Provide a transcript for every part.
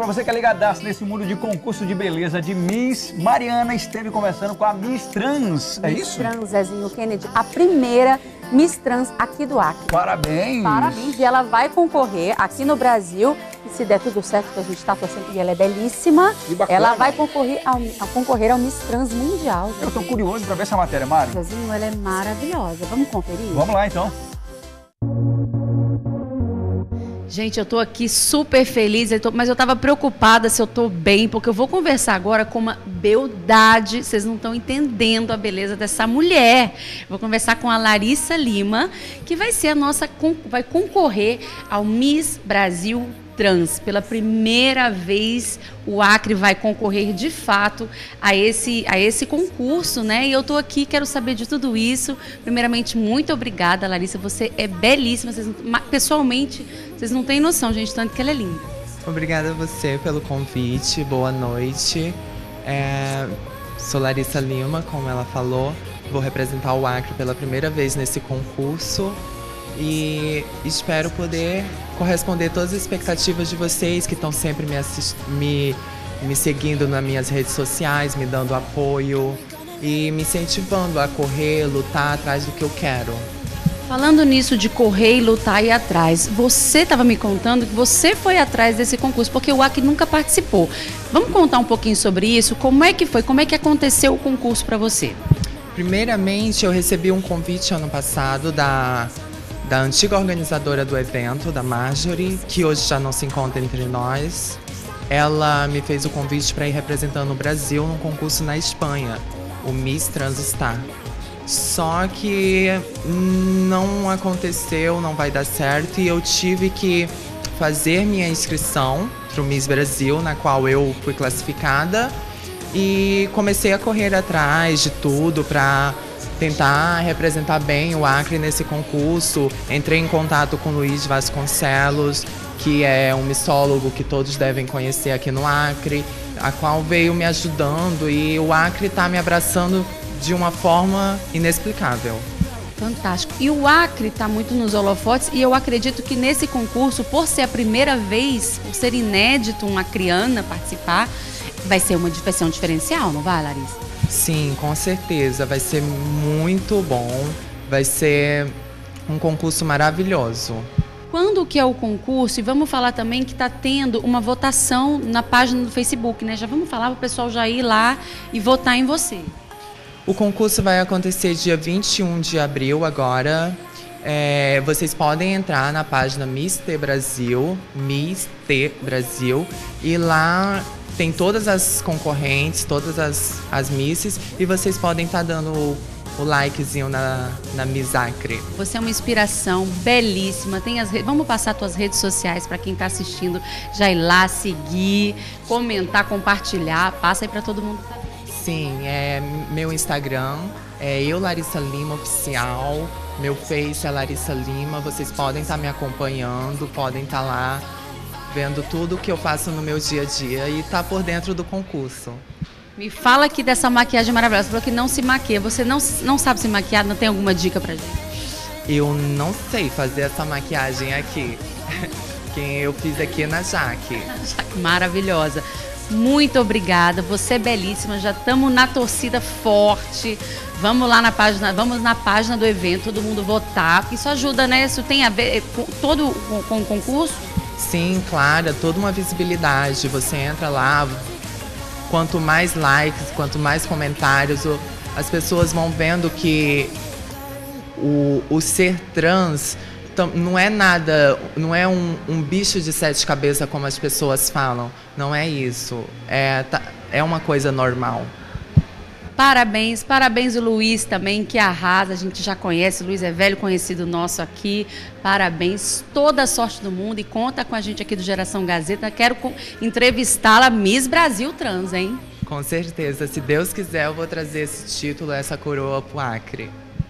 pra você que é ligadaço nesse mundo de concurso de beleza de Miss, Mariana esteve conversando com a Miss Trans, é isso? Miss Trans, Zezinho Kennedy, a primeira Miss Trans aqui do Acre. Parabéns! Parabéns, e ela vai concorrer aqui no Brasil, e se der tudo certo, que a gente está torcendo, e ela é belíssima, Que bacana. ela vai concorrer ao Miss Trans Mundial. Eu tô curioso pra ver essa matéria, Mari. Zezinho, ela é maravilhosa. Vamos conferir? Vamos lá, então. Gente, eu tô aqui super feliz, mas eu tava preocupada se eu tô bem, porque eu vou conversar agora com uma beldade, vocês não estão entendendo a beleza dessa mulher. Vou conversar com a Larissa Lima, que vai ser vai concorrer ao Miss Brasil Trans. Pela primeira vez, o Acre vai concorrer de fato a esse concurso, né? E eu tô aqui, quero saber de tudo isso. Primeiramente, muito obrigada, Larissa. Você é belíssima. Pessoalmente, vocês não têm noção, gente, tanto que ela é linda. Obrigada a você pelo convite. Boa noite. Sou Larissa Lima, como ela falou. Vou representar o Acre pela primeira vez nesse concurso. E espero poder corresponder a todas as expectativas de vocês que estão sempre me seguindo nas minhas redes sociais, me dando apoio e me incentivando a correr, lutar atrás do que eu quero. Falando nisso de correr e lutar e ir atrás, você estava me contando que você foi atrás desse concurso, porque o Acre nunca participou. Vamos contar um pouquinho sobre isso? Como é que foi? Como é que aconteceu o concurso para você? Primeiramente, eu recebi um convite ano passado da antiga organizadora do evento, da Marjorie, que hoje já não se encontra entre nós. Ela me fez o convite para ir representando o Brasil num concurso na Espanha, o Miss Trans Star. Só que não aconteceu, não vai dar certo, e eu tive que fazer minha inscrição para o Miss Brasil, na qual eu fui classificada, e comecei a correr atrás de tudo para tentar representar bem o Acre nesse concurso. Entrei em contato com o Luiz Vasconcelos, que é um missólogo que todos devem conhecer aqui no Acre, a qual veio me ajudando, e o Acre está me abraçando de uma forma inexplicável. Fantástico. E o Acre está muito nos holofotes, e eu acredito que nesse concurso, por ser a primeira vez, por ser inédito uma acreana participar, vai ser um diferencial, não vai, Larissa? Sim, com certeza. Vai ser muito bom. Vai ser um concurso maravilhoso. Quando que é o concurso? E vamos falar também que está tendo uma votação na página do Facebook, né? Já vamos falar para o pessoal já ir lá e votar em você. O concurso vai acontecer dia 21 de abril agora. Vocês podem entrar na página Miss T Brasil, e lá tem todas as concorrentes, todas as misses, e vocês podem estar dando o likezinho na Miss Acre. Você é uma inspiração belíssima. Vamos passar suas redes sociais para quem está assistindo, já ir lá, seguir, comentar, compartilhar. Passa aí para todo mundo. Sim, meu Instagram é Larissa Lima Oficial, meu Face é Larissa Lima. Vocês podem estar me acompanhando, podem estar lá vendo tudo que eu faço no meu dia a dia e tá por dentro do concurso. Me fala aqui dessa maquiagem maravilhosa. Você falou que não se maquia. Você não sabe se maquiar? Não tem alguma dica pra gente? Eu não sei fazer essa maquiagem aqui. Quem eu fiz aqui é na Jaque. Maravilhosa. Muito obrigada. Você é belíssima. Já estamos na torcida forte. Vamos lá na página do evento, todo mundo votar. Isso ajuda, né? Isso tem a ver com o concurso? Sim, claro, é toda uma visibilidade. Você entra lá, quanto mais likes, quanto mais comentários, as pessoas vão vendo que o ser trans não é nada, não é um bicho de 7 cabeças como as pessoas falam. Não é isso. É uma coisa normal. Parabéns, parabéns o Luiz também, que arrasa, a gente já conhece, o Luiz é velho conhecido nosso aqui, parabéns, toda a sorte do mundo, e conta com a gente aqui do Geração Gazeta. Quero entrevistá-la, Miss Brasil Trans, hein? Com certeza, se Deus quiser eu vou trazer esse título, essa coroa pro Acre.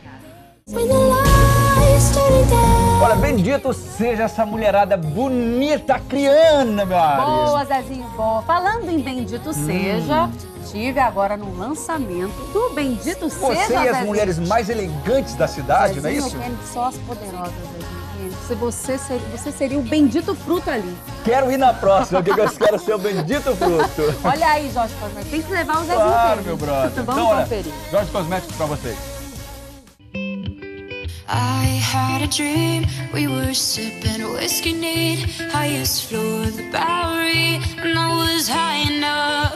Olha, bendito seja essa mulherada bonita, acriana, meu Ares. Boa, Zezinho, boa. Falando em bendito seja, estive agora no lançamento do Bendito Seja, Você e as Zezinho. mulheres mais elegantes da cidade, Zezinho, não é isso? Kennedy, só as poderosas, Zezinho. gente. Se você seria o bendito fruto ali. Quero ir na próxima, que eu quero ser o bendito fruto. Olha aí, Jorge Cosméticos. Tem que levar o Zezinho. Claro, meu brother. Vamos Então, olha, conferir. Jorge Cosméticos pra vocês. I had a dream, we were sipping whiskey neat, highest floor of the Bowery, and I was high enough.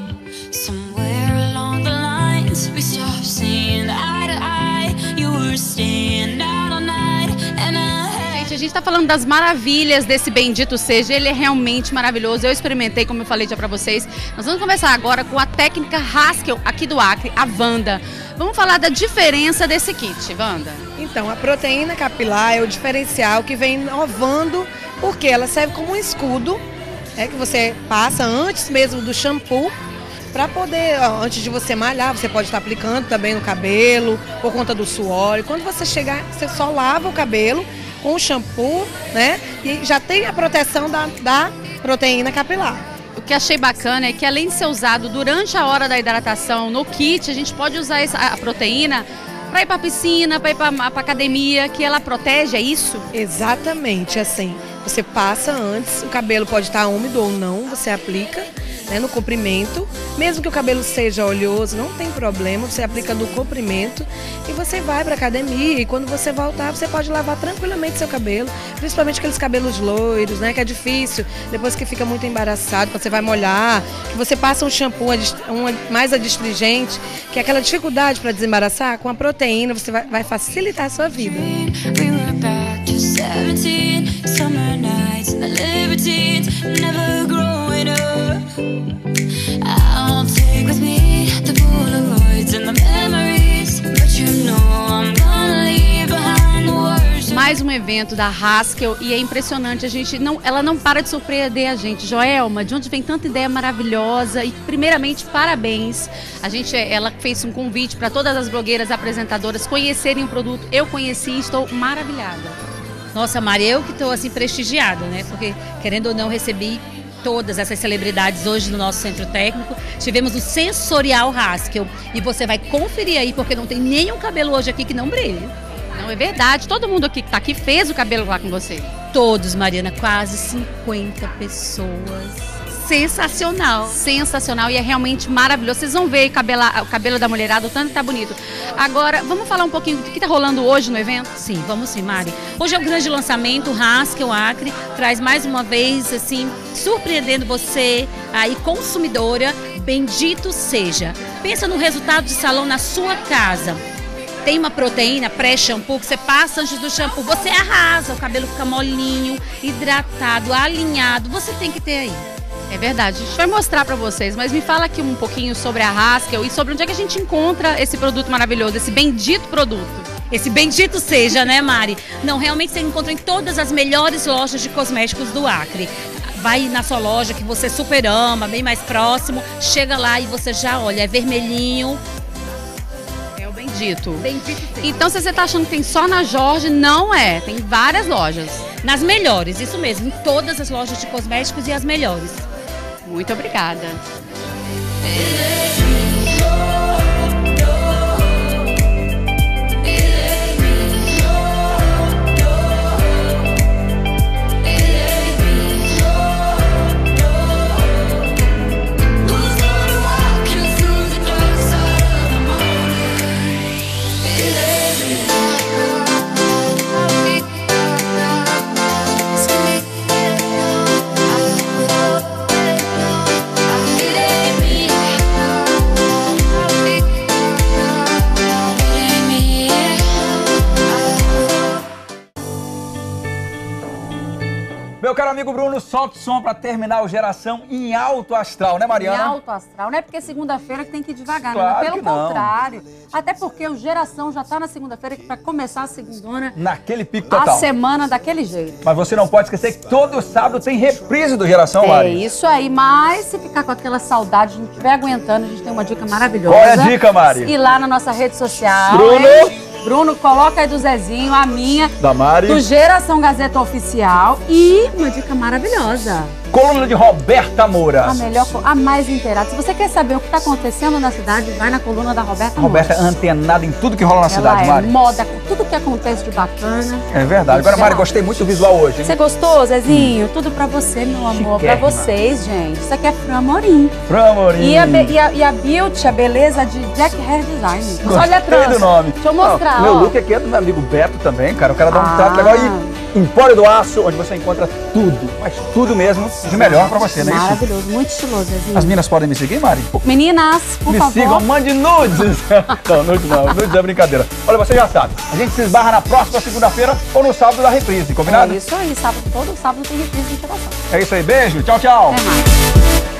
Somewhere along the lines, we stopped seeing eye to eye, you were staying out all night, and Gente, a gente tá falando das maravilhas desse bendito seja, ele é realmente maravilhoso. Eu experimentei, como eu falei já pra vocês. Nós vamos começar agora com a técnica Haskell aqui do Acre, a Wanda. Vamos falar da diferença desse kit, Wanda. Então, a proteína capilar é o diferencial que vem inovando, porque ela serve como um escudo, que você passa antes mesmo do shampoo, para poder, antes de você malhar, você pode estar aplicando também no cabelo, por conta do suor. E quando você chegar, você só lava o cabelo com o shampoo, né? E já tem a proteção da proteína capilar. O que achei bacana é que, além de ser usado durante a hora da hidratação no kit, a gente pode usar a proteína para ir para a piscina, para ir para academia, que ela protege, é isso? Exatamente, assim. Você passa antes, o cabelo pode estar úmido ou não, você aplica, né, no comprimento. Mesmo que o cabelo seja oleoso, não tem problema, você aplica no comprimento e você vai para academia. E quando você voltar, você pode lavar tranquilamente seu cabelo, principalmente aqueles cabelos loiros, né, que é difícil, depois que fica muito embaraçado, quando você vai molhar, que você passa um shampoo mais adstringente, que é aquela dificuldade para desembaraçar, com a proteína você vai facilitar a sua vida. we were back to 17, summer nights and the libertines, never growing up. I'll take with me the Polaroids and the memories, but you know I'm gonna leave behind the words. Mais um evento da Haskell e é impressionante, ela não para de surpreender a gente. Joelma, de onde vem tanta ideia maravilhosa? E primeiramente, parabéns. Ela fez um convite para todas as blogueiras apresentadoras conhecerem o produto. Eu conheci e estou maravilhada. Nossa, Mari, eu que estou assim prestigiada, né? Porque, querendo ou não, recebi todas essas celebridades hoje no nosso centro técnico. Tivemos o Sensorial Haskell e você vai conferir aí, porque não tem nenhum cabelo hoje aqui que não brilhe. Não, é verdade. Todo mundo aqui que está aqui fez o cabelo lá com você. Todos, Mariana, quase 50 pessoas. Sensacional. Sensacional e é realmente maravilhoso. Vocês vão ver o cabelo da mulherada, o tanto que tá bonito. Agora, vamos falar um pouquinho do que tá rolando hoje no evento? Sim, vamos sim, Mari. Hoje é o grande lançamento, o Haskell Acre traz mais uma vez, assim, surpreendendo você, aí, consumidora, bendito seja. Pensa no resultado de salão na sua casa. Tem uma proteína pré-shampoo que você passa antes do shampoo, você arrasa, o cabelo fica molinho, hidratado, alinhado, você tem que ter aí. É verdade, a gente vai mostrar pra vocês, mas me fala aqui um pouquinho sobre a Haskell e sobre onde é que a gente encontra esse produto maravilhoso, esse bendito produto. Esse bendito seja, né, Mari? Não, realmente você encontra em todas as melhores lojas de cosméticos do Acre. Vai na sua loja que você super ama, bem mais próximo, chega lá e você já olha, é vermelhinho. É o bendito. Bendito seja. Então, se você tá achando que tem só na Jorge, não é, tem várias lojas. Nas melhores, isso mesmo, em todas as lojas de cosméticos e as melhores. Muito obrigada. Meu caro amigo Bruno, solta o som para terminar o Geração em alto astral, né, Mariana? Em alto astral. Não é porque segunda-feira que tem que ir devagar, Claro não. Pelo que não. contrário. Até porque o Geração já tá na segunda-feira, que para começar a segundona, Naquele pico total. a semana daquele jeito. Mas você não pode esquecer que todo sábado tem reprise do Geração, É Mari. isso aí, mas se ficar com aquela saudade, não estiver aguentando, a gente tem uma dica maravilhosa. Qual é a dica, Mari? Ir lá na nossa rede social. Bruno! Hein? Bruno, coloca aí do Zezinho, a minha, Da Mari. do Geração Gazeta Oficial e uma dica maravilhosa. Coluna de Roberta Moura. A mais inteirada. Se você quer saber o que está acontecendo na cidade, vai na coluna da Roberta Moura. Roberta é antenada em tudo que rola na cidade, Mari. Moda, tudo que acontece de bacana. É verdade. Agora, Mari, gostei muito do visual hoje, hein? Você gostou, Zezinho? Tudo pra você, meu amor. Pra vocês, gente. Isso aqui é Fran Amorim. Fran Amorim. E a beauty, a beleza de Jack Hair Design. Olha a trança. Do nome. Deixa eu mostrar, meu look aqui é do meu amigo Beto também, cara. O cara dá um trato legal. E Empório do Aço, onde você encontra tudo, mas tudo mesmo de melhor pra você, não é isso? Maravilhoso, muito estiloso, Zezinho. As meninas podem me seguir, Mari? Meninas, por favor. Me sigam, mande nudes. Não, nudes não, nudes é brincadeira. Olha, você já sabe, a gente se esbarra na próxima segunda-feira ou no sábado da reprise, combinado? É isso aí, sábado, todo sábado tem reprise de interação. É isso aí, beijo, tchau, tchau. Até mais.